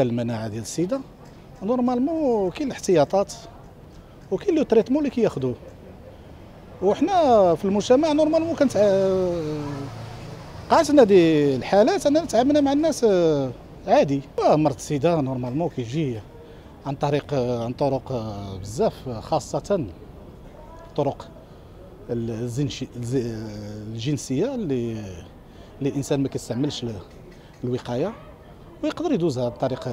معدل المناعه ديال السيده نورمالمون كاين الاحتياطات وكاين لو تريتمون اللي كياخذوه. وحنا في المجتمع نورمالمون قاسنا دي الحالات اننا تعاملنا مع الناس عادي. مرض السيده نورمالمون كيجي عن طرق بزاف، خاصه طرق الجنسيه اللي الانسان ما كيستعملش الوقايه، ويقدر يدوزها بطريق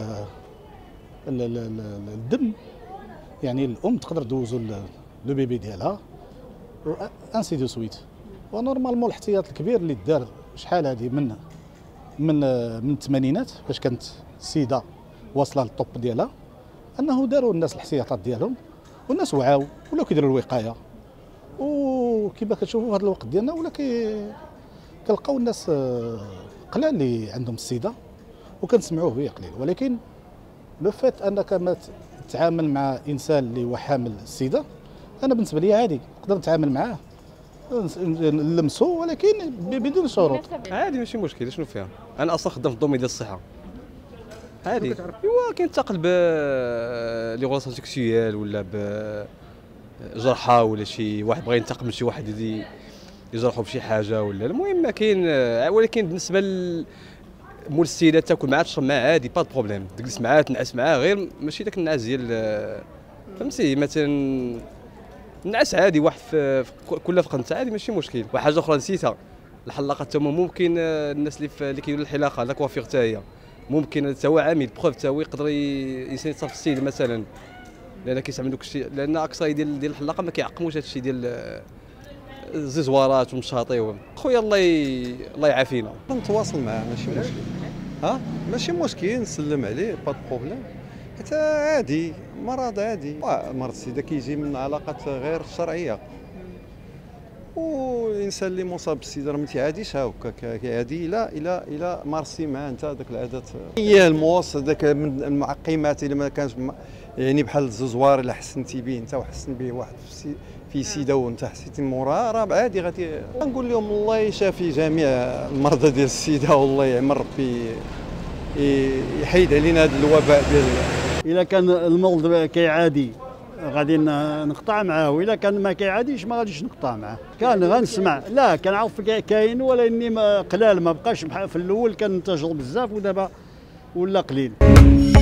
الدم. يعني الام تقدر دوزو لو بيبي ديالها انسي دو سويت. ونورمالمون الاحتياط الكبير اللي دار شحال هذه من الثمانينات فاش كانت السيده واصله للطوب ديالها، انه داروا الناس الاحتياطات ديالهم والناس وعاو ولاو كيديروا الوقايه. وكما كتشوفوا في هذا الوقت ديالنا ولا كنلقاو الناس قلال اللي عندهم السيده وكنسمعوه به قليل. ولكن لو فات انك ما تتعامل مع انسان اللي هو حامل السيده، انا بالنسبه لي عادي نقدر نتعامل معاه نلمسو ولكن بدون شروط. عادي ماشي مشكل، شنو فيها؟ انا اصلا خدام في الدومين ديال الصحه عادي. ايوا كينتقل لي غولاسيون سيكسيوال ولا بجرحى ولا شي واحد بغى ينتقم من شي واحد يجرحوا بشي حاجه ولا المهم كاين. ولكن بالنسبه مول السيده تاكل معاه تشرب معاه عادي با بروبليم، تجلس معاه تنعس معاه، غير ماشي داك النعاس ديال فهمتي مثلا نعس عادي واحد في كل فقنت عادي ماشي مشكل. وحاجه اخرى نسيتها، الحلاقه تما ممكن الناس اللي كيديروا الحلاقه لا كوافير حتى هي ممكن حتى هو عامل بروف حتى هو يقدر يصيفط السيد مثلا، لان كيستعمل دوك الشيء، لان اكثر ديال الحلاقه ما كيعقموش هذا الشيء ديال الززوارات والمشاطي. خويا الله يعافينا. نتواصل معاه ماشي مشكل، ماشي مشكل نسلم عليه با بروبليم، حتى عادي مرض عادي. مرض السيده كيجي من علاقات غير شرعيه، والانسان اللي مصاب بالسيده راه ما تيعاديش هكا، كيعادي الى مارسي معاه انت داك العادات. هي الموص داك من المعقمات الا ما كانش يعني بحال الززوار الا حسنتي به انت وحسن به واحد في سيده وانت حسيتي موراه راه عادي غادي. نقول لهم الله يشافي جميع المرضى ديال السيده والله يعمر ربي يحيد علينا هذا الوباء ديال. الا كان المرض كيعادي غادي نقطع معاه، والا كان ما كيعاديش ما غاديش نقطع معاه. كان غنسمع، لا كنعرف كاين ولكن قلال ما بقاش بحال في الاول كان منتشر بزاف ودابا ولا قليل.